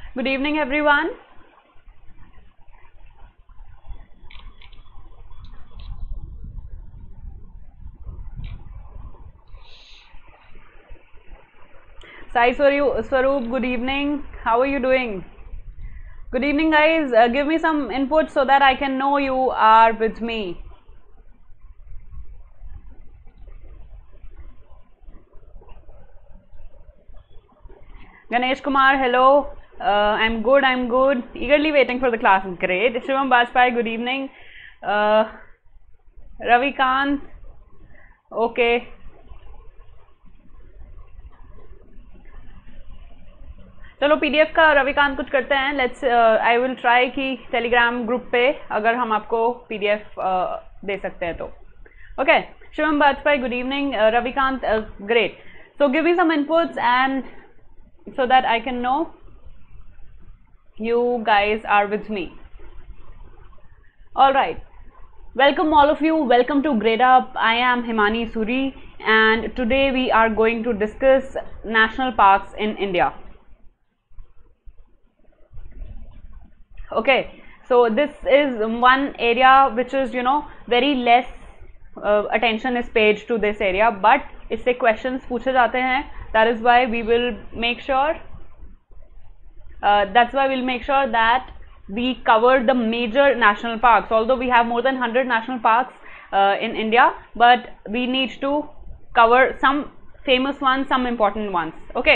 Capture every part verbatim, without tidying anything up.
Good evening, everyone. Sai Swaroop, good evening. How are you doing? Good evening, guys. Uh, give me some input so that I can know you are with me. Ganesh Kumar, hello. Uh, I'm good, I'm good. Eagerly waiting for the class. Great. Shivam Bajpai, good evening. Uh, Ravi Kant, okay. चलो PDF का रविकांत कुछ करते हैं. Let's I will try कि Telegram group पे अगर हम आपको पीडीएफ uh, दे सकते हैं तो. Okay, Shivam Bajpayee, good evening. Ravikant, great. So give me some inputs and so that I can know you guys are with me. All right, welcome all of you. Welcome to Grade Up. I am Himani Suri and today we are going to discuss national parks in India. Okay, so this is one area which is, you know, very less uh, attention is paid to this area, but इससे questions पूछे जाते हैं. That is why we will make sure uh, that's why we'll make sure that we cover the major national parks. Although we have more than one hundred national parks uh, in India, but we need to cover some famous ones, some important ones. Okay.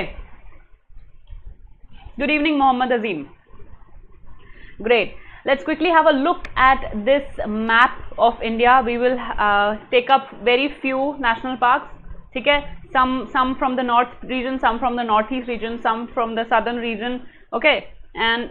Good evening, Mohammad Azim. Great. Let's quickly have a look at this map of India. We will uh, take up very few national parks. ठीक है, some some from the north region, some from the northeast region, some from the southern region. Okay, and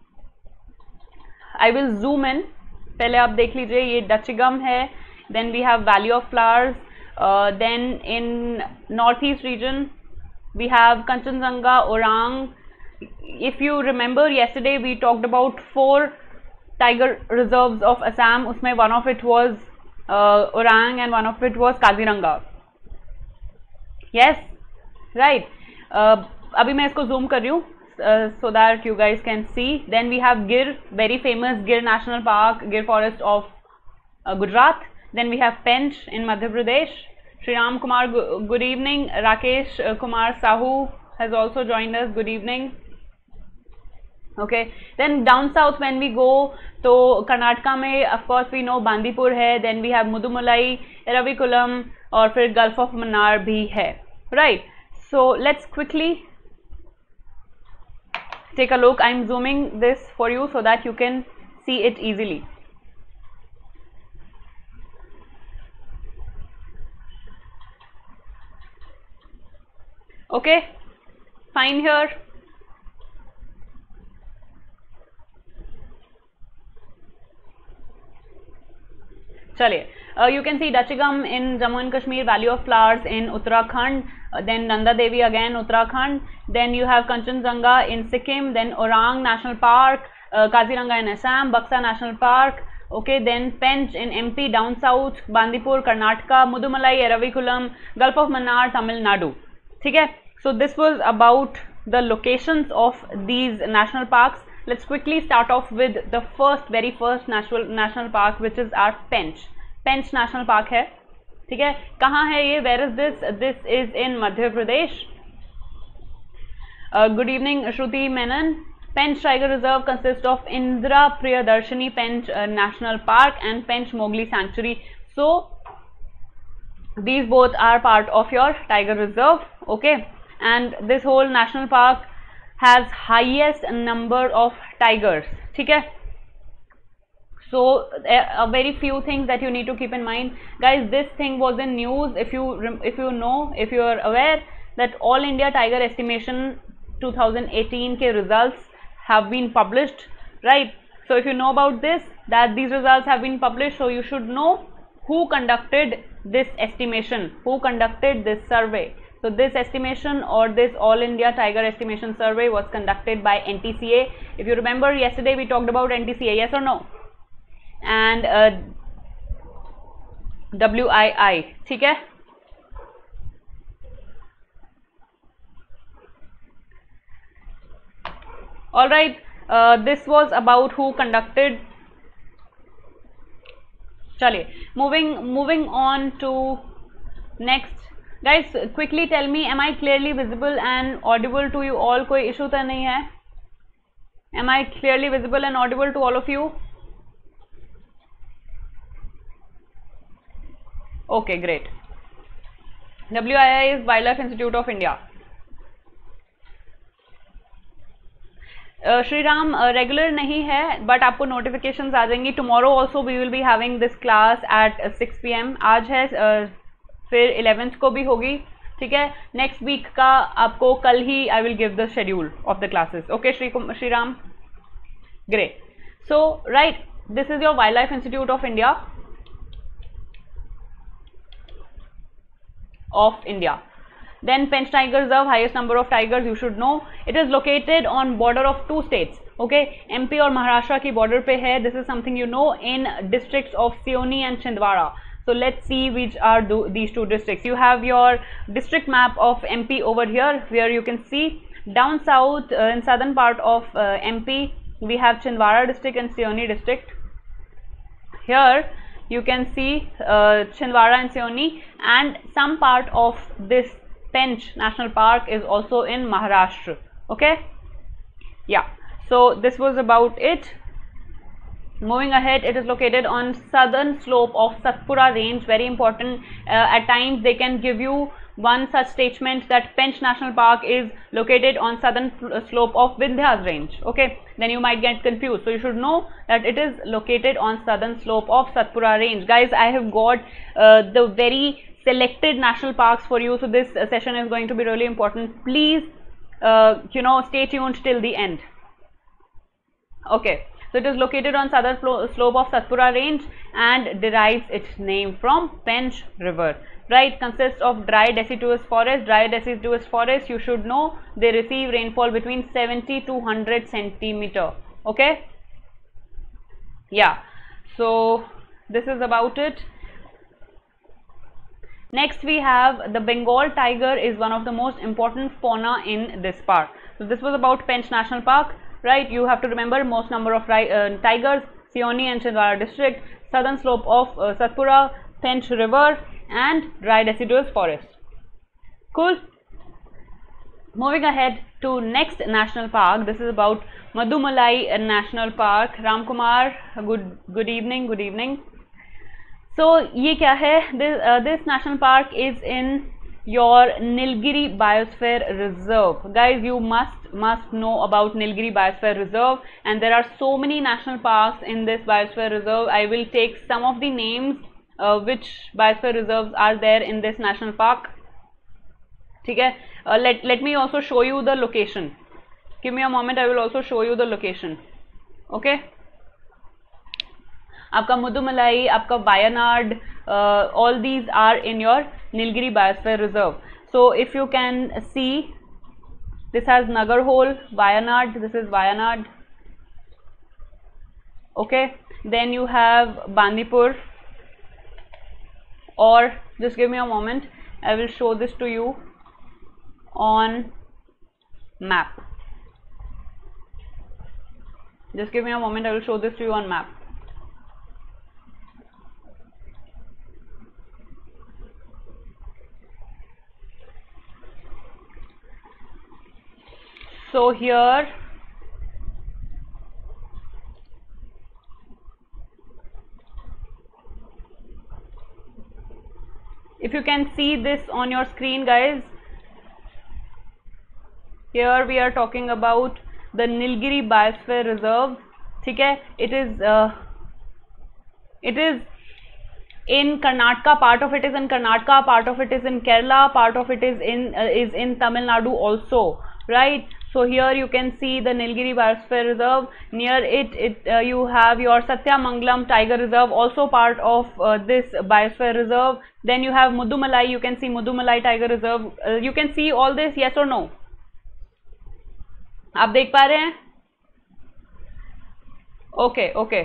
I will zoom in. पहले आप देख लीजिए, ये डचिगम है. Then we have Valley of Flowers. Uh, then in northeast region we have Kanchenjunga, Orang. If you remember, yesterday we talked about four tiger reserves of Assam. उसमें one of it was uh, Orang and one of it was Kaziranga. Yes, right. Uh, अभी मैं इसको zoom कर रही हूँ uh, so that you guys can see. Then we have Gir, very famous Gir National Park, Gir Forest of uh, Gujarat. Then we have Pench in Madhya Pradesh. Shri Ram Kumar, good evening. Rakesh uh, Kumar Sahu has also joined us. Good evening. Okay. Then down south when we go, तो कर्नाटका में of course we know Bandipur है. Then we have Mudumalai, Eravikulam और फिर gulf of Mannar भी है. Right. So let's quickly take a look. I'm zooming this for you so that you can see it easily. Okay, fine here. चलिए, uh, you can see Dachigam in Jammu and Kashmir, Valley of Flowers in Uttarakhand, uh, then Nanda Devi again Uttarakhand, then you have Kanchenjunga in Sikkim, then Orang National Park, uh, Kaziranga in Assam, Buxa National Park. Okay, then Pench in M P down south, Bandipur Karnataka, Mudumalai, Eraviculam, Gulf of Mannar, Tamil Nadu. ठीक है, so this was about the locations of these national parks. Let's quickly start off with the first, very first national national park, which is our Pench. Pench National Park है. ठीक है, कहाँ है ये? Where is this? This is in Madhya Pradesh. Uh, good evening, Shruti Menon. Pench Tiger Reserve consists of Indra Priyadarshini Pench uh, National Park and Pench Mowgli Sanctuary. So these both are part of your tiger reserve. Okay, and this whole national park has highest number of tigers. ठीक है, so a, a very few things that you need to keep in mind, guys. This thing was in news. If you if you know, if you are aware that All India Tiger Estimation twenty eighteen के results have been published, right? So if you know about this, that these results have been published, so you should know who conducted this estimation, who conducted this survey. So this estimation or this All India Tiger Estimation Survey was conducted by N T C A. If you remember, yesterday we talked about N T C A, yes or no? And uh, W I I, ठीक है. All right, uh, this was about who conducted. Chaliye, moving moving on to next. Guys, quickly tell me, am I clearly visible and audible to you all? कोई issue तो नहीं है? Am I clearly visible and audible to all of you? Okay, great. W I I is Wildlife Institute of India. Shri Ram regular नहीं है, but आपको notifications आ जाएंगी. Tomorrow also we will be having this class at six P M. आज है, uh, फिर eleventh को भी होगी. ठीक है, नेक्स्ट वीक का आपको कल ही I will give the schedule of the classes. Okay Shri Shri Ram, great. So right, this is your Wildlife Institute of India of India. Then Pench Tiger Reserve, highest number of tigers, you should know. It is located on border of two states. Okay, M P और महाराष्ट्र की border पे है. This is something you know, in districts of Seoni and Chhindwara. So let's see which are do, these two districts. You have your district map of M P over here, where you can see down south uh, in southern part of uh, M P we have Chhindwara district and Seoni district. Here you can see uh, Chhindwara and Seoni, and some part of this Pench National Park is also in Maharashtra. Okay, yeah, so this was about it. Moving ahead, it is located on southern slope of Satpura range. Very important. Uh, at times they can give you one such statement that Pench National Park is located on southern slope of Vindhyas range. Okay, then you might get confused. So you should know that it is located on southern slope of Satpura range. Guys, I have got uh, the very selected national parks for you. So this uh, session is going to be really important. Please, uh, you know, stay tuned till the end. Okay. So it is located on southern slope of Satpura range and derives its name from Pench river. Right, consists of dry deciduous forest. Dry deciduous forest, you should know, they receive rainfall between seventy to one hundred centimeter. Okay, yeah, so this is about it. Next we have the Bengal tiger, is one of the most important fauna in this park. So this was about Pench National Park. Right, you have to remember most number of uh, tigers, Seoni and Chhindwara district, southern slope of uh, Satpura, Pench river, and dry deciduous forest. Cool. Moving ahead to next national park. This is about Madumalai National Park. Ram Kumar, good good evening. Good evening. So ये क्या है? This uh, this national park is in your Nilgiri Biosphere Reserve. Guys, you must must know about Nilgiri Biosphere Reserve, and there are so many national parks in this Biosphere Reserve. I will take some of the names uh, which Biosphere Reserves are there in this national park. ठीक है, uh, let let me also show you the location. Give me a moment, I will also show you the location. Okay, आपका मुदुमलाई, आपका Wayanad, uh, all these are in your Nilgiri Biosphere Reserve. So if you can see, this has Nagarhole, Wayanad, this is Wayanad. Okay, then you have Bandipur, or just give me a moment, I will show this to you on map. Just give me a moment, I will show this to you on map. So here if you can see this on your screen, guys, here we are talking about the Nilgiri Biosphere Reserve. ठीक है, it is uh, it is in Karnataka, part of it is in Karnataka, part of it is in Kerala, part of it is in uh, is in Tamil Nadu also, right? So here you can see the Nilgiri Biosphere Reserve. Near it, it uh, you have your Satyamangalam Tiger Reserve, also part of uh, this Biosphere Reserve. Then you have Mudumalai. You can see Mudumalai Tiger Reserve. Uh, you can see all this, yes or no? आप देख पा रहे हैं? Okay, okay.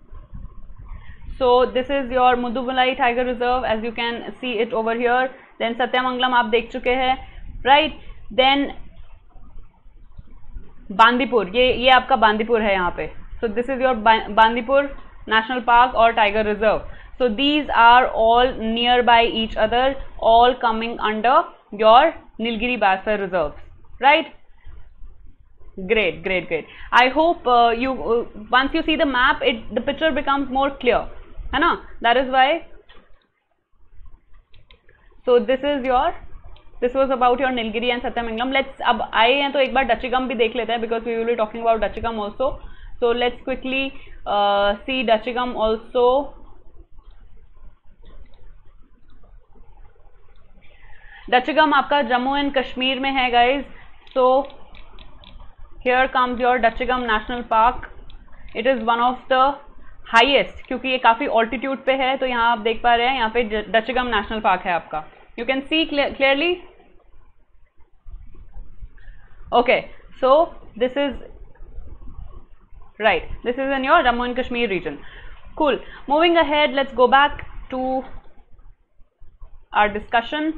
So this is your Mudumalai Tiger Reserve, as you can see it over here. Then Satyamangalam आप देख चुके हैं, right? Then Bandipur, ये ये आपका बांदीपुर है यहाँ पे. So this is your Bandipur national park और tiger reserve. So these are all near by each other, all coming under your Nilgiri biosphere reserve, right? Great, great, great. I hope uh, you uh, once you see the map, it the picture becomes more clear, है ना? That is why. So this is your, this was about your Nilgiri and Satyamangalam. Let's अब आए हैं तो एक बार Dachigam भी देख लेते हैं, because we will be talking about Dachigam also. So let's quickly uh, see Dachigam also. Dachigam आपका जम्मू एंड कश्मीर में है guys. So here comes your Dachigam National Park. It is one of the highest, क्योंकि ये काफ़ी altitude पे है, तो यहाँ आप देख पा रहे हैं, यहाँ पे Dachigam National Park है आपका. You can see clear, clearly. Okay, so this is right. This is in your Jammu and Kashmir region. Cool. Moving ahead, let's go back to our discussion.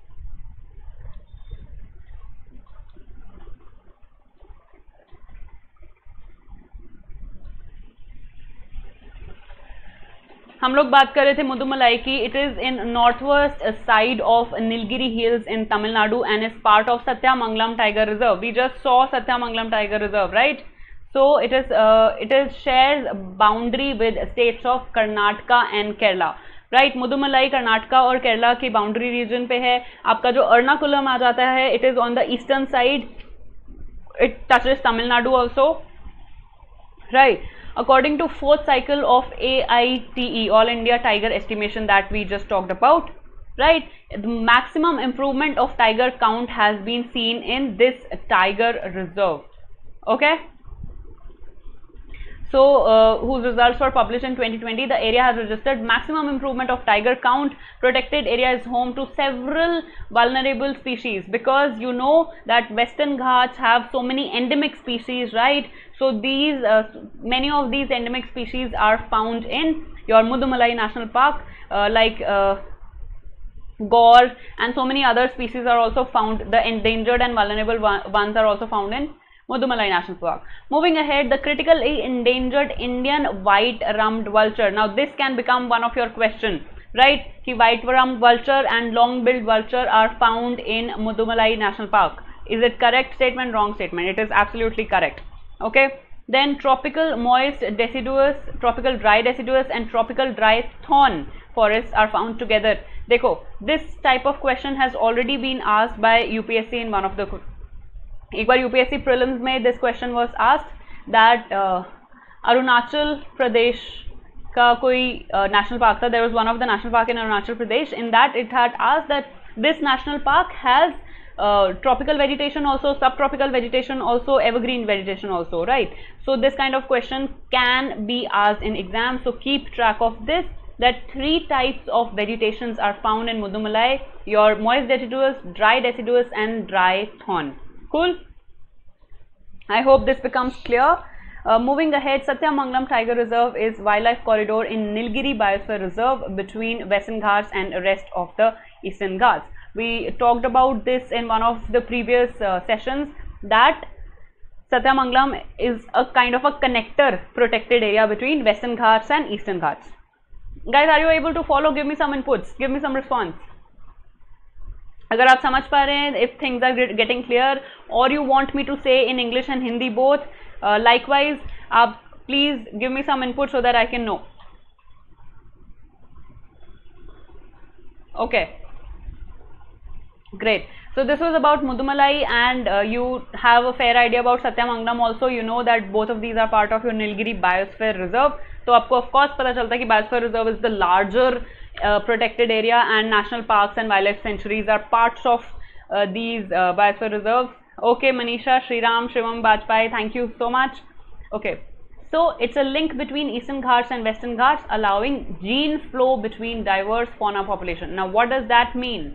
हम लोग बात कर रहे थे मुदुमलाई की. It is in north west side of Nilgiri hills in Tamil Nadu and is part of Sathyamangalam tiger reserve. We just saw Sathyamangalam tiger reserve, right? So it is it is shares boundary with states of Karnataka and Kerala, right? Mudumalai Karnataka और केरला की boundary reason पे है. आपका जो अर्नाकुलम आ जाता है, it is on the eastern side. It touches Tamil Nadu also, right? According to fourth cycle of A I T E, All India Tiger Estimation, that we just talked about, right? The maximum improvement of tiger count has been seen in this tiger reserve. Okay. So, uh, whose results were published in twenty twenty, the area has registered maximum improvement of tiger count. Protected area is home to several vulnerable species, because you know that Western Ghats have so many endemic species, right? So these uh, many of these endemic species are found in your Mudumalai National Park, uh, like uh, gaur, and so many other species are also found. The endangered and vulnerable ones are also found in Mudumalai National Park.Moving ahead, the critically endangered Indian white-rumped vulture. Now this can become one of your question, right? Ki white-rumped vulture and long-billed vulture are found in Mudumalai National Park. Is it correct statement? Wrong statement. It is absolutely correct. Okay. Then tropical moist deciduous, tropical dry deciduous and tropical dry thorn forests are found together. देखो, this type of question has already been asked by U P S C in one of the, एक बार U P S C prelims में this question was asked that uh, Arunachal Pradesh का कोई national park था. There was one of the national park in Arunachal Pradesh. In that it had asked that this national park has Uh, tropical vegetation also, subtropical vegetation also, evergreen vegetation also, right? So this kind of question can be asked in exam. So keep track of this, that three types of vegetations are found in Mudumalai: your moist deciduous, dry deciduous and dry thorn. Cool. I hope this becomes clear. Uh, moving ahead, Satyamangalam Tiger Reserve is wildlife corridor in Nilgiri Biosphere Reserve between Western Ghats and rest of the Eastern Ghats. We talked about this in one of the previous uh, sessions, that Satyamangalam is a kind of a connector protected area between Western Ghats and Eastern Ghats. Guys, are you able to follow? Give me some inputs, give me some response. अगर आप समझ पा रहे हैं, if things are getting clear, or you want me to say in English and Hindi both, uh, likewise, आप please give me some input so that I can know. Okay. Great. So this was about Mudumalai, and uh, you have a fair idea about Satyamangalam also. You know that both of these are part of your Nilgiri Biosphere Reserve. तो आपको of course पता चलता है कि Biosphere Reserve is the larger uh, protected area, and national parks and wildlife sanctuaries are parts of uh, these uh, Biosphere Reserves. Okay, Manisha, Shriram, Shivam Bajpai, thank you so much. Okay, so it's a link between Eastern Ghats and Western Ghats, allowing gene flow between diverse fauna population. Now what does that mean?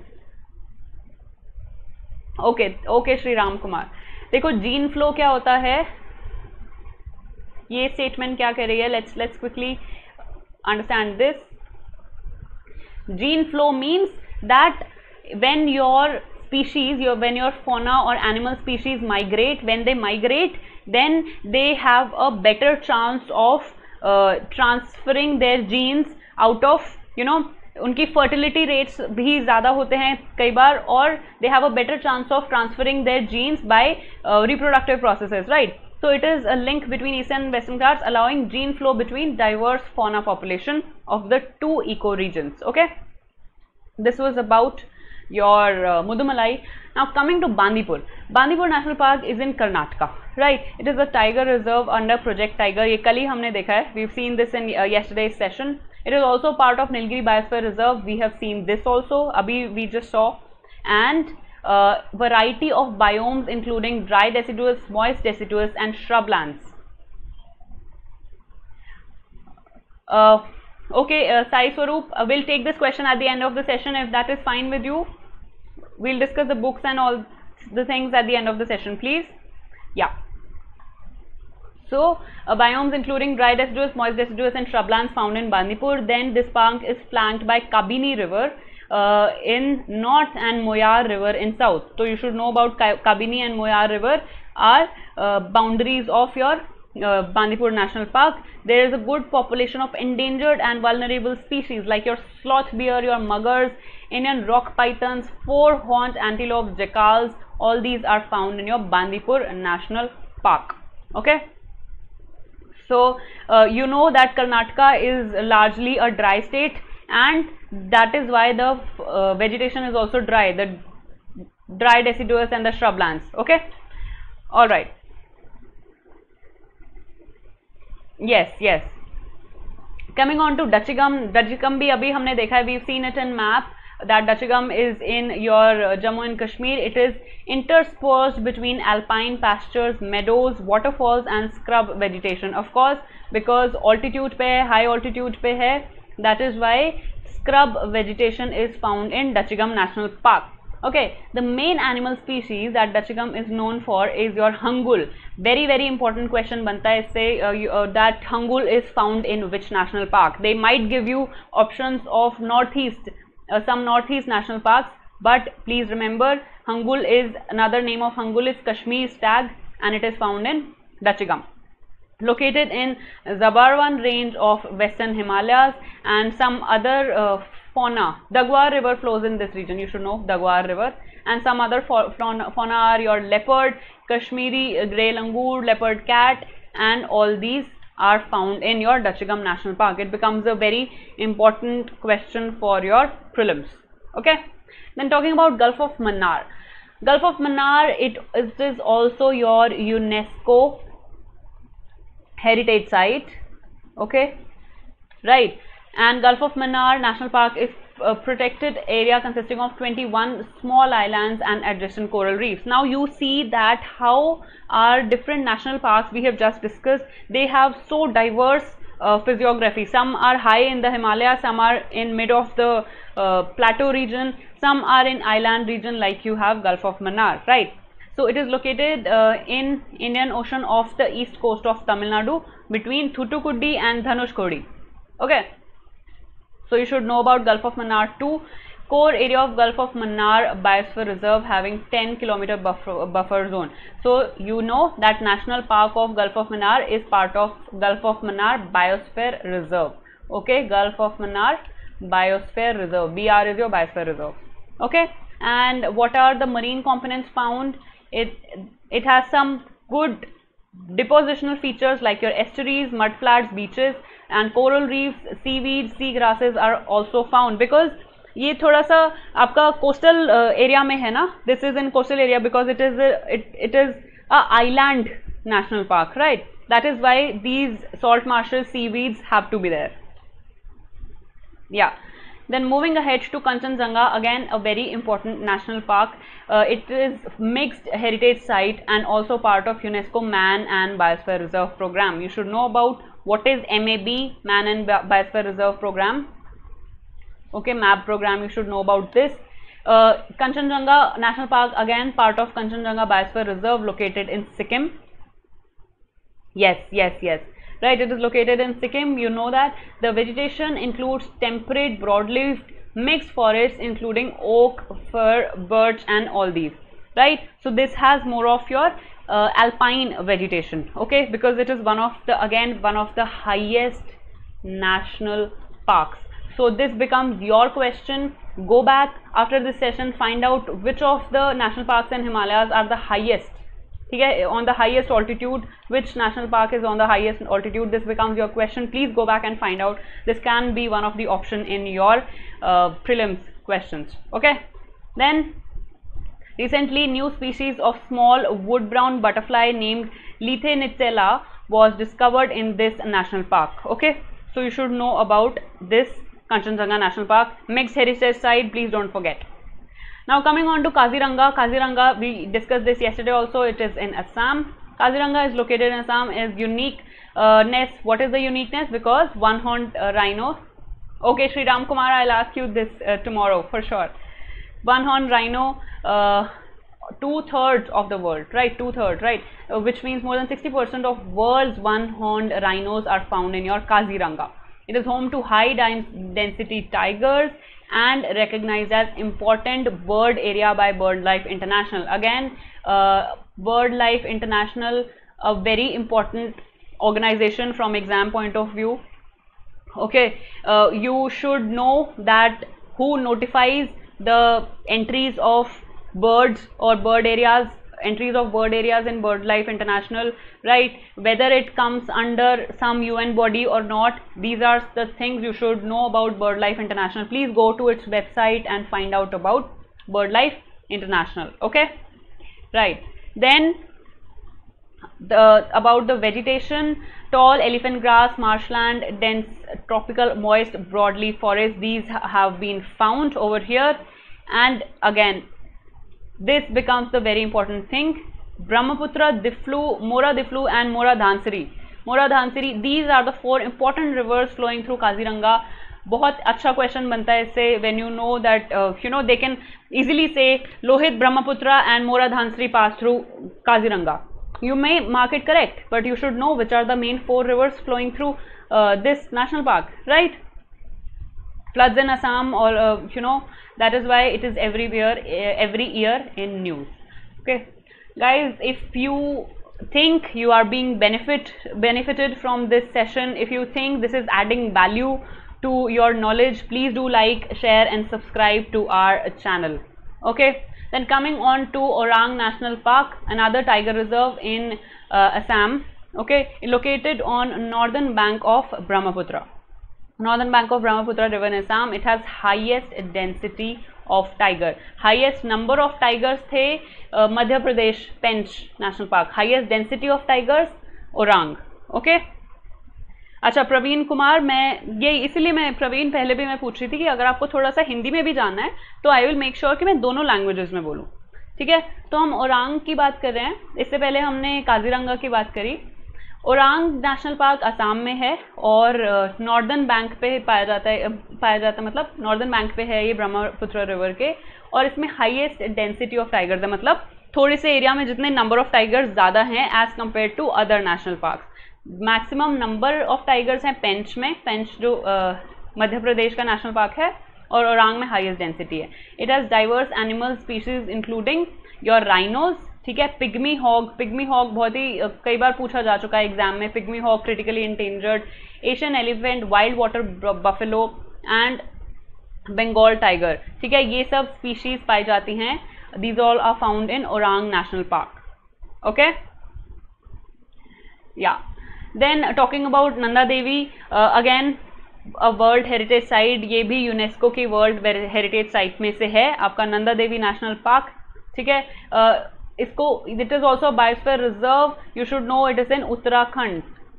Okay okay Shri Ram Kumar, देखो gene flow क्या होता है, ये statement क्या कह रही है? Let's let's quickly understand this. Gene flow means that when your species, your when your fauna or animal species migrate, when they migrate, then they have a better chance of uh, transferring their genes out of, you know, उनकी fertility rates भी ज़्यादा होते हैं कई बार, और they have a better chance of transferring their genes by uh, reproductive processes, right? So it is a link between Eastern and Western Ghats, allowing gene flow between diverse fauna population of the two ecoregions. Okay, this was about your uh, Mudumalai. Now coming to Bandipur. Bandipur National Park is in Karnataka, right? It is a tiger reserve under Project Tiger. ये कल ही हमने देखा है. We've seen this in uh, yesterday's session. It is also part of Nilgiri Biosphere Reserve. We have seen this also. Abhi we just saw. And uh, variety of biomes including dry deciduous, moist deciduous, and shrublands. Uh, okay, uh, Sai Swaroop, uh, we'll take this question at the end of the session if that is fine with you. We'll discuss the books and all the things at the end of the session, please. Yeah. So, uh, biomes including dry deciduous, moist deciduous, and shrublands found in Bandipur. Then this park is flanked by Kabini River uh, in north and Moyar River in south. So you should know about Kabini and Moyar River are uh, boundaries of your uh, Bandipur National Park. There is a good population of endangered and vulnerable species like your sloth bear, your muggers, Indian rock pythons, four-horned antelopes, jackals. All these are found in your Bandipur National Park. Okay. So uh, you know that Karnataka is largely a dry state, and that is why the uh, vegetation is also dry, the dry deciduous and the shrublands. Okay, all right. Yes, yes. Coming on to Dachigam. Dachigam bhi abhi humne dekha hai. We've seen it in map that Dachigam is in your uh, Jammu and Kashmir. It is interspersed between alpine pastures, meadows, waterfalls, and scrub vegetation. Of course, because altitude pe hai, high altitude pe hai, that is why scrub vegetation is found in Dachigam National Park. Okay, the main animal species that Dachigam is known for is your hangul. Very very important question banta hai isse, uh, you, uh, that hangul is found in which national park. They might give you options of northeast, uh, some northeast national parks, but please remember hangul is another name of hangul is Kashmir stag, and it is found in Dachigam. Located in Zabarwan range of western Himalayas and some other uh, fauna. Dagwar river flows in this region, you should know Dagwar river, and some other fauna, fauna are your leopard, Kashmiri grey langur, leopard cat, and all these are found in your Dachigam National Park. It becomes a very important question for your prelims. Okay, then talking about Gulf of Mannar. Gulf of Mannar, it, it is also your UNESCO heritage site. Okay, right. And Gulf of Mannar National Park is a protected area consisting of twenty-one small islands and adjacent coral reefs. Now you see that how our different national parks we have just discussed, they have so diverse uh, physiography. Some are high in the Himalayas, some are in mid of the uh, plateau region, some are in island region like you have Gulf of Mannar, right? So it is located uh, in Indian Ocean off the east coast of Tamil Nadu between Thoothukudi and Dhanushkodi. Okay. So you should know about Gulf of Mannar too. Core area of Gulf of Mannar Biosphere Reserve having ten kilometer buffer, buffer zone. So you know that National Park of Gulf of Mannar is part of Gulf of Mannar Biosphere Reserve. Okay, Gulf of Mannar Biosphere Reserve. B R is your Biosphere Reserve. Okay, and what are the marine components found? It it has some good depositional features like your estuaries, mudflats, beaches, and coral reefs, seaweeds, sea grasses are also found, because ये थोड़ा सा आपका coastal uh, area में है ना. This is in coastal area because it is a, it it is a island national park, right? That is why these salt marshes, seaweeds have to be there. Yeah. Then moving ahead to Kanchenjunga, again a very important national park. Uh, it is mixed heritage site and also part of UNESCO Man and Biosphere Reserve program. You should know about what is M A B, Man and Biosphere Reserve program. Okay, M A B program, you should know about this. Uh, Kanchenjunga National Park, again part of Kanchenjunga Biosphere Reserve, located in Sikkim. Yes, yes, yes. Right, it is located in Sikkim. You know that the vegetation includes temperate broadleaf mixed forests including oak, fir, birch and all these, right? So this has more of your uh, alpine vegetation, okay, because it is one of the, again, one of the highest national parks. So this becomes your question. Go back after this session, find out which of the national parks in Himalayas are the highest, okay, on the highest altitude, which national park is on the highest altitude. This becomes your question. Please go back and find out. This can be one of the option in your uh, prelims questions, okay. Then recently, new species of small wood brown butterfly named Lithenitella was discovered in this national park, okay. So you should know about this Kanchenjunga National Park, mixed heritage site, please don't forget. Now coming on to Kaziranga. Kaziranga, we discussed this yesterday also, it is in Assam. Kaziranga is located in Assam, is uniqueness. Uh, what is the uniqueness? Because one horned uh, rhino. Okay, Sri Ram Kumar, I'll ask you this uh, tomorrow for sure. One horned rhino, uh, two thirds of the world, right? Two thirds, right? Uh, which means more than sixty percent of world's one horned rhinos are found in your Kaziranga. It is home to high density tigers and recognized as important bird area by BirdLife International. Again, uh, BirdLife International, a very important organization from exam point of view. Okay, uh, you should know that who notifies the entries of birds or bird areas, entries of bird areas in BirdLife International, right? Whether it comes under some U N body or not, these are the things you should know about BirdLife International. Please go to its website and find out about BirdLife International, okay, right? Then the about the vegetation, tall elephant grass, marshland, dense tropical moist broadleaf forest, these have been found over here. And again, this becomes the very important thing. Brahmaputra, Diflu, Mora Diflu and Mora Dhansiri. Mora Dhansiri, these are the four important rivers flowing through Kaziranga. बहुत अच्छा question बनता है इससे, when you know that uh, you know they can easily say Lohit, Brahmaputra and Mora Dhansiri pass through Kaziranga. You may mark it correct, but you should know which are the main four rivers flowing through uh, this national park, right? Floods in Assam, or uh, you know, that is why it is everywhere, every year in news. Okay, guys, if you think you are being benefit benefited from this session, if you think this is adding value to your knowledge, please do like, share and subscribe to our channel. Okay, then coming on to Orang National Park, another tiger reserve in uh, Assam, okay, located on northern bank of Brahmaputra. Northern bank of Brahmaputra river in Assam. It has highest density of tiger. Highest number of tigers थे uh, Madhya Pradesh Pench National Park. Highest density of tigers Orang. Okay. अच्छा प्रवीण कुमार, मैं ये इसलिए मैं प्रवीण पहले भी मैं पूछ रही थी कि अगर आपको थोड़ा सा हिंदी में भी जानना है तो आई विल मेक श्योर कि मैं दोनों लैंग्वेजेस में बोलूँ, ठीक है। तो हम ओरांग की बात कर रहे हैं, इससे पहले हमने काजीरंगा की बात करी। ओरांग नेशनल पार्क असम में है और नॉर्दर्न बैंक पे पाया जाता है पाया जाता है मतलब नॉर्दर्न बैंक पे है ये ब्रह्मपुत्र रिवर के, और इसमें हाईएस्ट डेंसिटी ऑफ टाइगर्स है, मतलब थोड़े से एरिया में जितने नंबर ऑफ टाइगर्स ज़्यादा हैं as compare to other national park. Maximum number of tigers हैं पेंच में, पेंच जो मध्य प्रदेश का नेशनल पार्क है, और ओरांग में हाईएस्ट डेंसिटी है। It has diverse animal species including your rhinos, ठीक है, पिग्मी हॉग, पिग्मी हॉग बहुत ही कई बार पूछा जा चुका है एग्जाम में, pygmy hog critically endangered, Asian elephant, wild water buffalo and Bengal tiger, ठीक है, ये सब स्पीशीज पाई जाती हैं। These all are found in Orang national park. Okay, या then talking about Nanda Devi, again a world heritage site, ये भी यूनेस्को की वर्ल्ड हेरिटेज साइट में से है आपका नंदा देवी नेशनल पार्क, ठीक है। uh, इसको it is also biosphere reserve, you should know it is in Uttarakhand,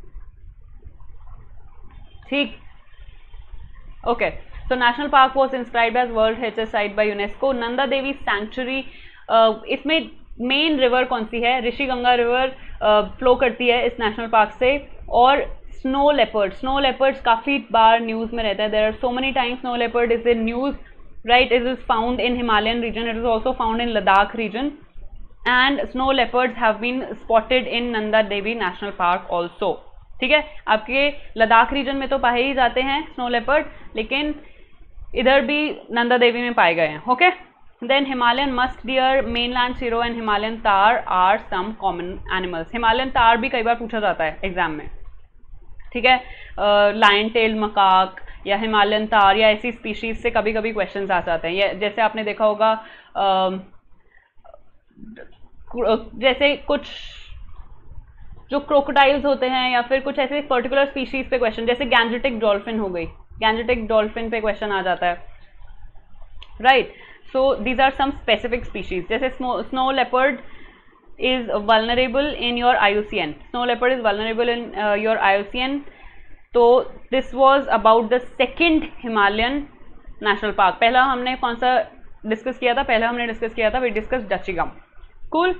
ठीक। Okay, so national park was inscribed as world heritage site by UNESCO. Nanda Devi sanctuary, इसमें मेन रिवर कौन सी है? ऋषि गंगा रिवर फ्लो करती है इस नेशनल पार्क से, और स्नो लेपर्ड, स्नो लेपर्ड्स काफी बार न्यूज में रहता है, there are so many times snow leopard is in news, right. It is found in Himalayan region, it is also found in Ladakh region, and snow leopards have been spotted in Nanda Devi National Park also, ठीक है। आपके Ladakh reason में तो पाए ही जाते हैं snow leopard, लेकिन इधर भी नंदा देवी में पाए गए हैं. Okay, then Himalayan musk deer, mainland serow and Himalayan tahr are some common animals. Himalayan tahr भी कई बार पूछा जाता है एग्जाम में, ठीक है. लायन टेल मकाक या हिमालयन तार या ऐसी स्पीशीज से कभी कभी क्वेश्चंस आ जाते हैं. ये जैसे आपने देखा होगा, uh, जैसे कुछ जो क्रोकोडाइल्स होते हैं या फिर कुछ ऐसे पर्टिकुलर स्पीशीज पे क्वेश्चन, जैसे गैंजेटिक डॉल्फिन हो गई, गैंजेटिक डॉल्फिन पे क्वेश्चन आ जाता है, right. So these are some specific species. जैसे snow leopard is vulnerable in your I U C N. Snow leopard is vulnerable in uh, your I U C N. तो this was about the second Himalayan national park. पहला हमने कौन सा discuss किया था? पहला हमने डिस्कस किया था we discussed Dachi Gum. Cool.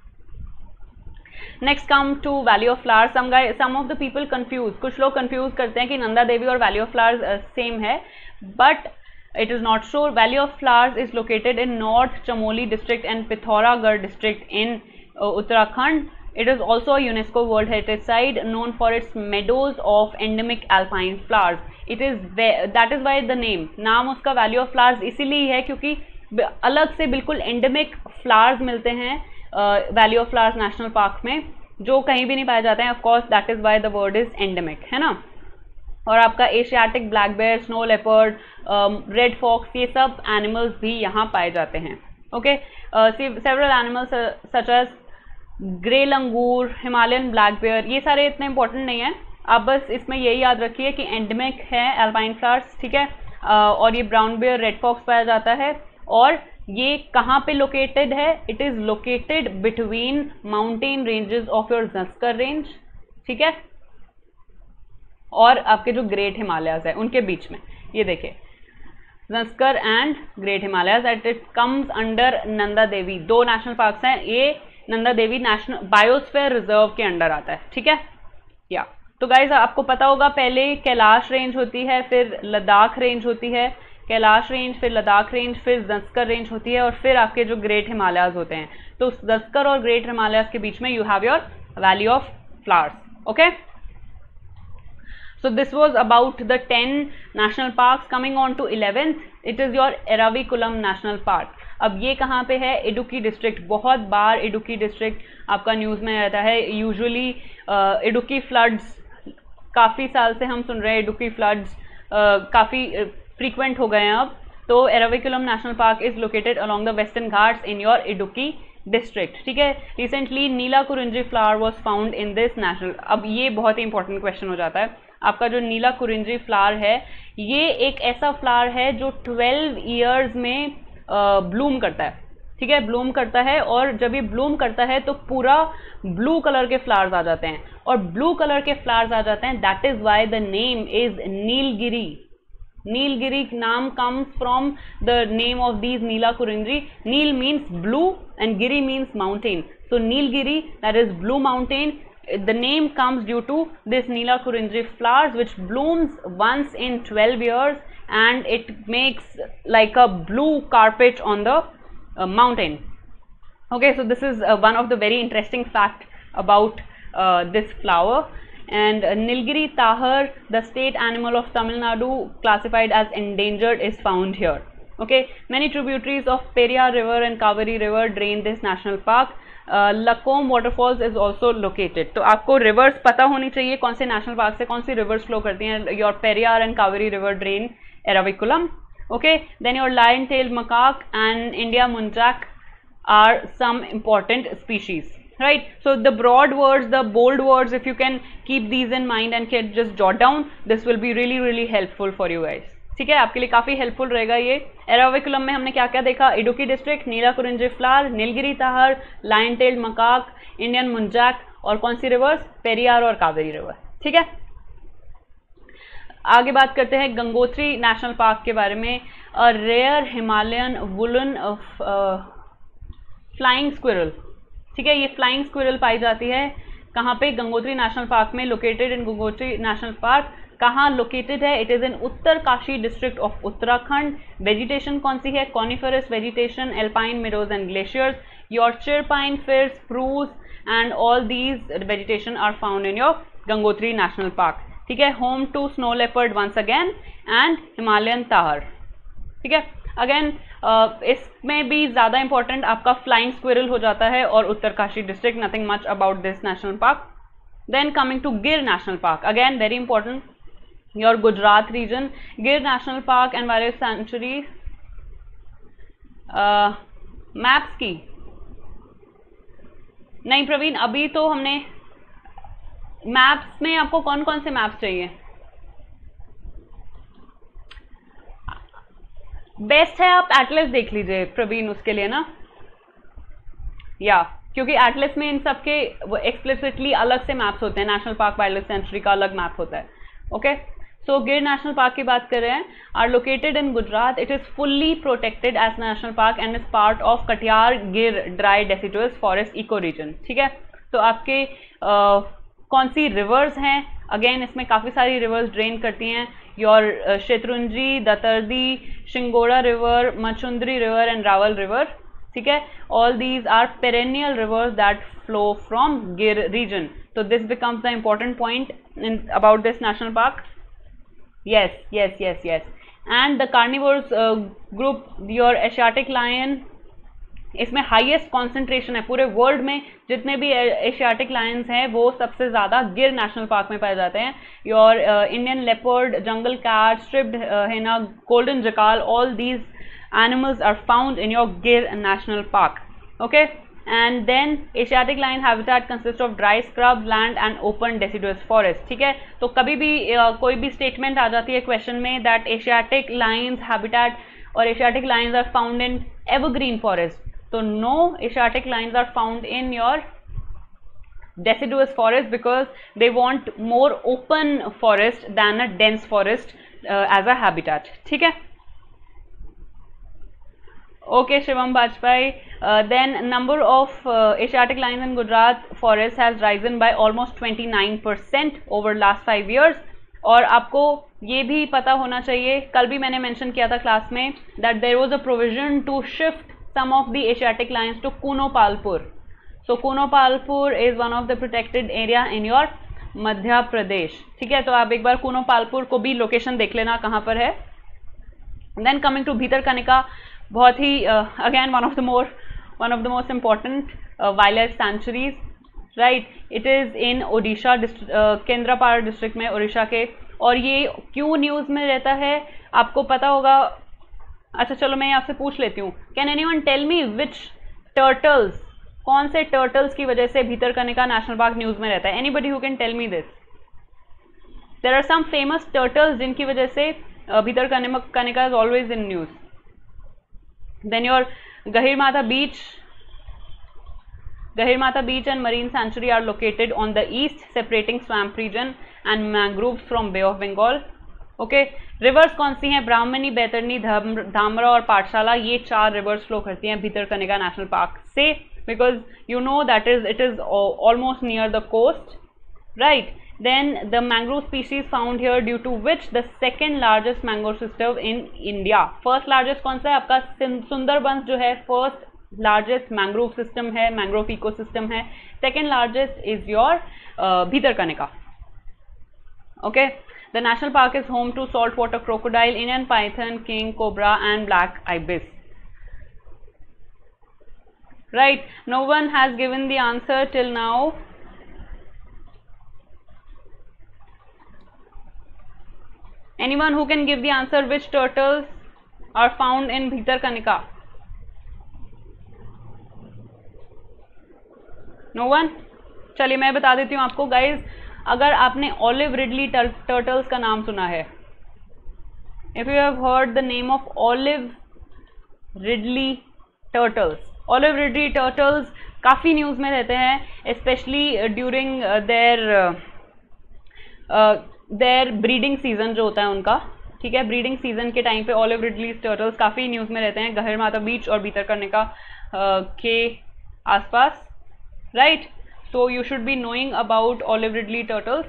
Next come to Valley of Flowers. Some guy, some of the people confuse. कुछ लोग confuse करते हैं कि नंदा देवी और Valley of Flowers uh, same है, but it is not so. Valley of Flowers is located in North Chamoli district and Pithoragarh district in Uh, Uttarakhand. It is also a UNESCO World Heritage Site known for its meadows of endemic alpine flowers. It is that is why the name, नाम उसका Valley of Flowers इसीलिए है क्योंकि अलग से बिल्कुल endemic flowers मिलते हैं uh, Valley of Flowers National Park में, जो कहीं भी नहीं पाए जाते हैं. Of course that is why the word is endemic, है ना. और आपका Asiatic black bear, snow leopard, red fox, ये सब एनिमल्स भी यहाँ पाए जाते हैं. Okay, several animals such as grey langur, Himalayan black bear, ये सारे इतने इंपॉर्टेंट नहीं है. आप बस इसमें यही याद रखिए कि एंडेमिक है अल्पाइन फ्लावर्स, ठीक है. uh, और ये ब्राउन बेयर, रेड फॉक्स पाया जाता है. और ये कहाँ पे लोकेटेड है? It is located between mountain ranges of your Zanskar range, ठीक है, और आपके जो ग्रेट हिमालयाज है उनके बीच में. ये देखिए Zanskar and great Himalayas, at it comes under Nanda Devi. दो नेशनल पार्क्स हैं, ये Nanda Devi national biosphere reserve के अंडर आता है, ठीक है. या तो गाइज आपको पता होगा पहले कैलाश रेंज होती है, फिर लद्दाख रेंज होती है, कैलाश रेंज, फिर लद्दाख रेंज, फिर ज़ंस्कर रेंज होती है, और फिर आपके जो ग्रेट हिमालयाज होते हैं. तो ज़ंस्कर और ग्रेट हिमालयाज के बीच में you have your valley of flowers. Okay, so this was about the ten national parks. Coming on to eleventh, it is your Eravikulam National Park. अब ये कहाँ पे है? इडुक्की डिस्ट्रिक्ट. बहुत बार इडुक्की डिस्ट्रिक्ट आपका न्यूज़ में रहता है. यूजुअली इडुक्की फ्लड्स, काफ़ी साल से हम सुन रहे हैं इडुक्की फ्लड्स काफ़ी फ्रीक्वेंट हो गए हैं अब. तो Eravikulam national park is located along the western Ghats in your Idukki district, ठीक है. Recently Neela Kurinji flower was found in this national. अब ये बहुत ही इंपॉर्टेंट क्वेश्चन हो जाता है. आपका जो नीला कुरिंजी फ्लावर है, ये एक ऐसा फ्लावर है जो ट्वेल्व ईयर्स में ब्लूम uh, करता है, ठीक है, ब्लूम करता है. और जब ये ब्लूम करता है तो पूरा ब्लू कलर के फ्लावर्स आ जाते हैं, और ब्लू कलर के फ्लावर्स आ जाते हैं. That is why the name is Nilgiri. Nilgiri नाम comes from the name of these Neela Kurinji. Neel means blue and giri means mountain. So Nilgiri, that is blue mountain. The name comes due to this Neela Kurinji flowers which blooms once in twelve years, and it makes like a blue carpet on the uh, mountain. Okay, so this is uh, one of the very interesting fact about uh, this flower. And uh, Nilgiri tahar, the state animal of Tamil Nadu, classified as endangered, is found here. Okay, many tributaries of Periyar River and Kaveri River drain this national park. Lakkom waterfalls is also located. तो आपको reverse पता होनी चाहिए कौन से national park से कौन सी reverse flow करती हैं. Your Periyar and Kaveri river drain Eravikulam. Okay, then your lion tail macaque and India muntjac are some important species, right? So the broad words, the bold words, if you can keep these in mind and can just jot down, this will be really really helpful for you guys. ठीक है, आपके लिए काफी helpful रहेगा ये. एराविकुलम में हमने क्या क्या देखा? Idukki district, Neela Kurinji flower, Nilgiri tahr, lion tail macaque, Indian muntjac, और कौन सी रिवर्स? पेरियार और कावेरी रिवर. ठीक है, आगे बात करते हैं गंगोत्री नेशनल पार्क के बारे में. A rare Himalayan woollen flying squirrel. ठीक है, ये फ्लाइंग स्क्विरल पाई जाती है कहाँ पे? गंगोत्री नेशनल पार्क में. Located in Gangotri national park. कहाँ लोकेटेड है? It is in Uttarkashi district of Uttarakhand. Vegetation कौन सी है? Coniferous vegetation, alpine meadows and glaciers. Yorkshire pine, फिर spruce and all these vegetation are found in your Gangotri national park. ठीक है, home to snow leopard once again and Himalayan tahr. ठीक है। Again इसमें भी ज़्यादा इंपॉर्टेंट आपका फ्लाइंग स्क्विरल हो जाता है और Uttarkashi district, nothing much about this national park. Then coming to Gir national park, again very important, your Gujarat region, Gir national park and wild sanctuary. Maps की नहीं प्रवीण, अभी तो हमने मैप्स में आपको कौन कौन से मैप्स चाहिए? बेस्ट है आप एटलस देख लीजिए प्रवीण उसके लिए ना, या क्योंकि एटलस में इन सब के वो एक्सप्लिसिटली अलग से मैप्स होते हैं, नेशनल पार्क वाइल्ड सेंचुरी का अलग मैप होता है। ओके, सो गिर नेशनल पार्क की बात कर रहे हैं, are located in Gujarat, it is fully protected as national park and is part of Kathiawar Gir dry deciduous forest eco region. ठीक है, तो आपके uh, कौन सी रिवर्स हैं? अगेन इसमें काफ़ी सारी रिवर्स ड्रेन करती हैं, your Shetrunji, Datardi, Shingoda river, Machhundri river and Raval river. ठीक है, all these are perennial rivers that flow from Gir region. तो this becomes the important point in about this national park. yes yes yes yes and the carnivores uh, group, your asiatic lion, इसमें highest concentration है पूरे world में, जितने भी Asiatic Lions हैं वो सबसे ज़्यादा गिर नेशनल पार्क में पाए जाते हैं। Your Indian leopard, jungle cat, striped hyena, golden jackal, all these animals are found in your Gir national park. Okay, and then Asiatic lion habitat consist of dry scrub land and open deciduous forest. ठीक है, तो कभी भी uh, कोई भी statement आ जाती है question में दैट एशियाटिक लाइन्स हैबिटेट और Asiatic lions are found in evergreen forest, तो no, Asiatic lions are found in your deciduous forest because they want more open forest than a dense forest uh, as a habitat. ठीक है, okay Shivam Bajpai, uh, then number of uh, Asiatic lions in Gujarat forest has risen by almost twenty-nine percent over last five years. और आपको ये भी पता होना चाहिए, कल भी मैंने मेंशन किया था क्लास में, that there was a provision to shift some of the Asiatic lions to Kunopalpur. So Kunopalpur is one of the protected area in your Madhya Pradesh. ठीक है, तो आप एक बार कुनोपालपुर को भी लोकेशन देख लेना कहाँ पर है। देन कमिंग टू भीतरकनिका, बहुत ही again one of the more one of the most important wildlife sanctuaries, right, it is in Odisha, Kendrapara district में, उड़ीसा के। और ये क्यों न्यूज़ में रहता है आपको पता होगा। अच्छा चलो मैं आपसे पूछ लेती हूँ, can anyone tell me which turtles, कौन से टर्टल्स की वजह से भीतरकनिका नेशनल पार्क न्यूज़ में रहता है? Anybody who can tell me this? There are some famous turtles जिनकी वजह से Bhitarkanika is always in news. Then your Gahirmatha Beach, Gahirmatha Beach and Marine Sanctuary are located on the east, separating swamp region and mangroves from Bay of Bengal. Okay, rivers कौन सी हैं? ब्राह्मणी, बैतरणी, धामरा और पाठशाला, ये चार rivers flow करती हैं Bhitarkanika national park से, because you know that is it is almost near the coast, right? Then the mangrove species found here, due to which the second largest mangrove system in India. First largest कौन सा है आपका? सुंदरबंस जो है first largest mangrove system है, mangrove ecosystem है। Second largest is your uh, Bhitarkanika. Okay, the national park is home to saltwater crocodile, Indian python, king cobra and black ibis. Right, no one has given the answer till now. Anyone who can give the answer, which turtles are found in Bhitarkanika? No one? चलिए मैं बता देती हूँ आपको guys, अगर आपने olive ridley turtles का नाम सुना है, if you have heard the name of olive ridley turtles, olive ridley turtles काफ़ी न्यूज़ में रहते हैं, specially during their their breeding season जो होता है उनका। ठीक है, ब्रीडिंग सीजन के टाइम पे ऑलिव रिडली टर्टल्स काफ़ी न्यूज़ में रहते हैं गहिरमाथा बीच और भीतरकनिका के आसपास, right. So you should be knowing about olive ridley turtles.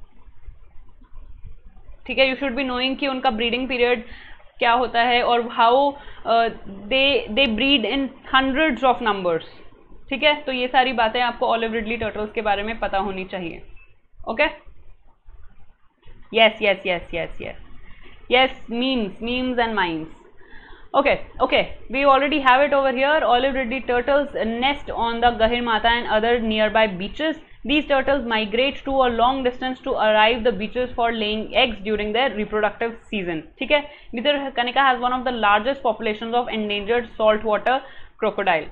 ठीक है, यू शुड बी नोइंग कि उनका ब्रीडिंग पीरियड क्या होता है और how they they breed in hundreds of numbers. ठीक है, तो ये सारी बातें आपको ऑलिव रिडली टर्टल्स के बारे में पता होनी चाहिए। Okay, yes yes yes yes yes yes memes memes and mimes. Okay, okay, we already have it over here. Olive ridley turtles nest on the Gahirmata and other nearby beaches. These turtles migrate to a long distance to arrive the beaches for laying eggs during their reproductive season. ठीक है, Bhitarkanika has one of the largest populations of endangered saltwater crocodile.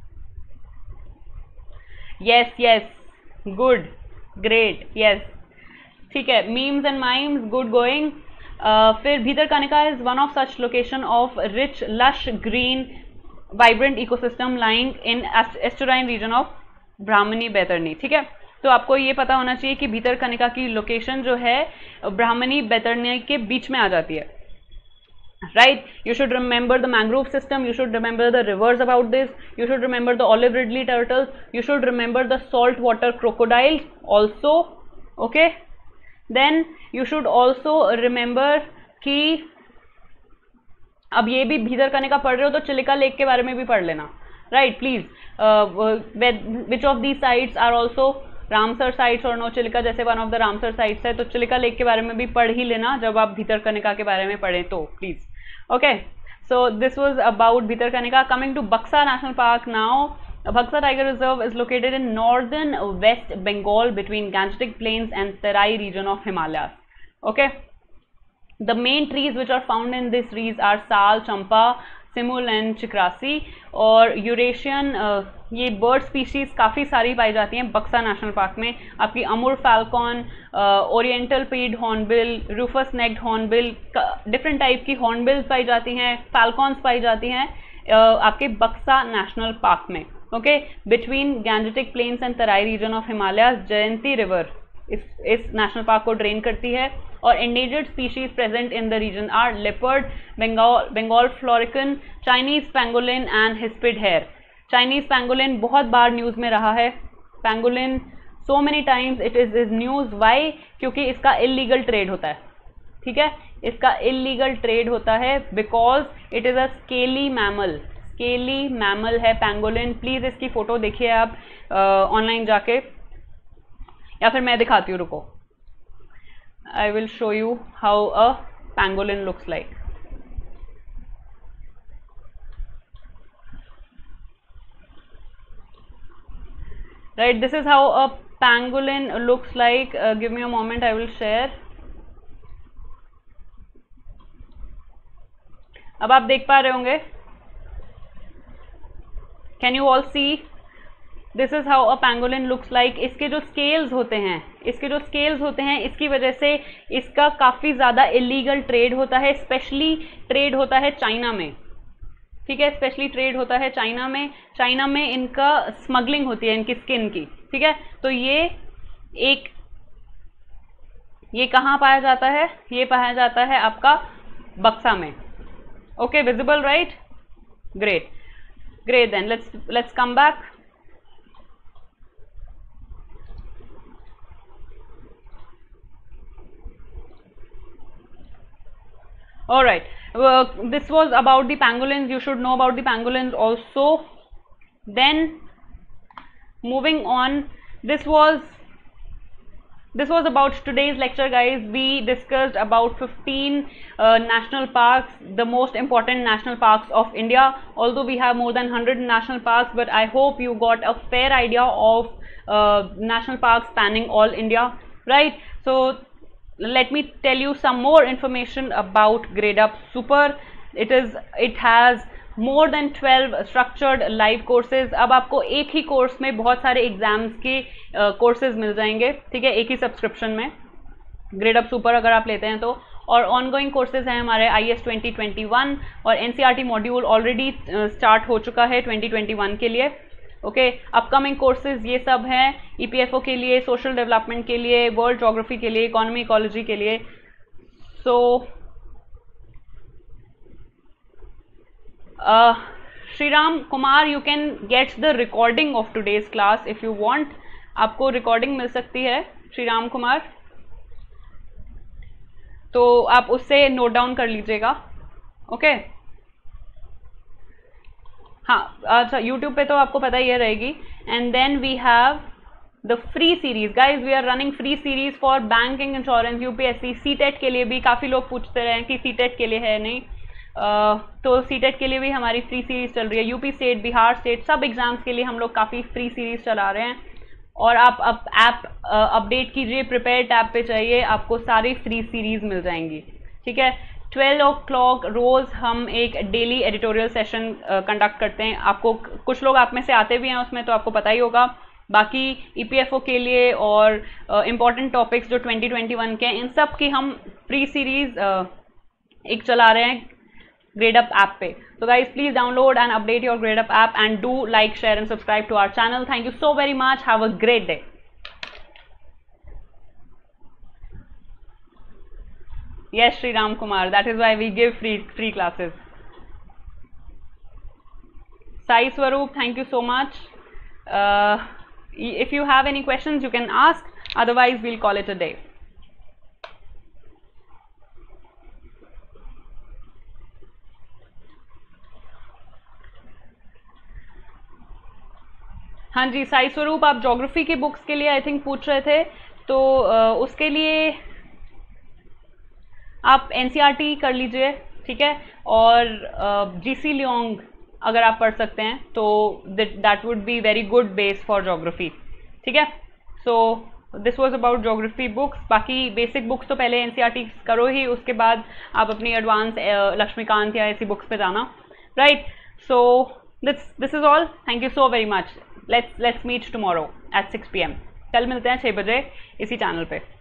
Yes, yes, good, great, yes. ठीक है, memes and mimes, good going. Uh, फिर Bhitarkanika is one of such location of rich, lush, green, vibrant ecosystem lying in estuarine region of Brahmani Baitarani. ठीक है, तो आपको ये पता होना चाहिए कि भीतरकनिका की लोकेशन जो है ब्राह्मणी बैतरणी के बीच में आ जाती है. Right, you should remember the mangrove system, you should remember the rivers about this, you should remember the olive ridley turtles, you should remember the saltwater crocodiles also. Okay, then you should also remember कि अब ये भी भीतरकनिका पढ़ रहे हो तो Chilika lake के बारे में भी पढ़ लेना. Right, please. uh, which of these sites are also Ramsar sites और नो चिलिका जैसे one of the Ramsar sites है, तो चिलिका लेक के बारे में भी पढ़ ही लेना जब आप भीतरकनिका के बारे में पढ़ें तो please. Okay, so this was about Bhitarkanika. Coming to Buxa national park now. Buxa Tiger Reserve is located in northern West Bengal between Gangetic Plains and Terai region of Himalayas. Okay, the main trees which are found in this trees are Sal, Champa, Simul and Chikrasi. और Eurasian ये bird species काफ़ी सारी पाई जाती हैं बक्सा national park में. आपकी Amur falcon, oriental pied hornbill, rufous necked hornbill, different type की हॉर्नबिल पाई जाती हैं, फैल्कॉन्स पाई जाती हैं uh, आपके बक्सा नेशनल पार्क में. Okay, between Gangetic plains and Terai region of Himalayas Jayanti river is is national park को ड्रेन करती है. और endangered species present in the region are leopard, Bengal, Bengal florican, Chinese pangolin and hispid hare. Chinese pangolin बहुत बार news में रहा है. Pangolin so many times it is is news. Why? क्योंकि इसका illegal trade होता है. ठीक है, इसका illegal trade होता है because it is a scaly mammal. Scaly mammal है pangolin. प्लीज़ इसकी फ़ोटो देखिए आप ऑनलाइन uh, जाके, या फिर मैं दिखाती हूँ, रुको. I will show you how a pangolin looks like. Right, this is how a pangolin looks like. Uh, give me a moment, I will share. अब आप देख पा रहे होंगे. Can you all see? This is how a pangolin looks like. इसके जो scales होते हैं इसके जो स्केल्स होते हैं इसकी वजह से इसका काफ़ी ज़्यादा इलीगल ट्रेड होता है. स्पेशली ट्रेड होता है चाइना में. ठीक है, स्पेशली ट्रेड होता है चाइना में. चाइना में इनका स्मगलिंग होती है इनकी स्किन की. ठीक है, तो ये एक ये कहाँ पाया जाता है? ये पाया जाता है आपका बक्सा में. Okay, visible right? Great, great. Then let's let's come back. All right, uh, this was about the pangolins. You should know about the pangolins also. Then moving on, this was this was about today's lecture, guys. We discussed about fifteen uh, national parks, the most important national parks of India. Although we have more than one hundred national parks, but I hope you got a fair idea of uh, national parks spanning all India, right? So let me tell you some more information about GradeUp Super. It is it has more than twelve structured live courses. अब आपको एक ही course में बहुत सारे exams के courses uh, मिल जाएंगे. ठीक है, एक ही सब्सक्रिप्शन में GradeUp Super अगर आप लेते हैं तो. और ऑनगोइंग कोर्सेज हैं हमारे I S twenty twenty one और N C R T module already start हो चुका है ट्वेंटी ट्वेंटी वन के लिए. ओके, अपकमिंग कोर्सेज ये सब हैं ई पी एफ ओ के लिए, सोशल डेवलपमेंट के लिए, वर्ल्ड ज्योग्राफी के लिए, इकोनॉमी इकोलॉजी के लिए. So Shriram Kumar, you can get the recording of today's class if you want. आपको रिकॉर्डिंग मिल सकती है श्रीराम कुमार, तो आप उससे नोट डाउन कर लीजिएगा. Okay okay? हाँ, अच्छा YouTube पे तो आपको पता ही है रहेगी. And then we have the free series. Guys, we are running free series for banking, insurance, UPSC, CTET के लिए भी. काफ़ी लोग पूछते रहे कि सीटेट के लिए है नहीं. uh, तो सीटेट के लिए भी हमारी फ्री सीरीज चल रही है, यूपी स्टेट, बिहार स्टेट, सब एग्जाम्स के लिए हम लोग काफ़ी फ्री सीरीज चला रहे हैं। और आप अब ऐप अपडेट कीजिए, प्रिपेयर टैब पे चाहिए, आपको सारी फ्री सीरीज मिल जाएंगी, ठीक है। ट्वेल्व ओ क्लॉक रोज़ हम एक डेली एडिटोरियल सेशन कंडक्ट करते हैं, आपको कुछ लोग आप में से आते भी हैं उसमें, तो आपको पता ही होगा। बाकी ईपीएफओ के लिए और इम्पॉर्टेंट टॉपिक्स जो ट्वेंटी ट्वेंटी वन के हैं, इन सब की हम फ्री सीरीज uh, एक चला रहे हैं GradeUp ऐप पे। So guys, please download and update your GradeUp app and do like, share and subscribe to our channel. Thank you so very much. Have a great day. Yes, Sri Ram Kumar. That is why we give free free classes. Sai Swaroop, thank you so much. Uh, if you have any questions, you can ask. Otherwise, we'll call it a day. हाँ जी, साई स्वरूप, आप geography की books के लिए I think पूछ रहे थे, तो uh, उसके लिए आप एनसीईआरटी कर लीजिए, ठीक है। और जीसी uh, लियोंग अगर आप पढ़ सकते हैं तो that would be very good base for geography, ठीक है। So this was about geography books. बाकी बेसिक बुक्स तो पहले एनसीईआरटी करो ही, उसके बाद आप अपनी एडवांस uh, लक्ष्मीकांत या ऐसी बुक्स पे जाना, right. So this this is all, thank you so very much. Let's let's meet tomorrow at six P M. कल मिलते हैं छः बजे इसी चैनल पे।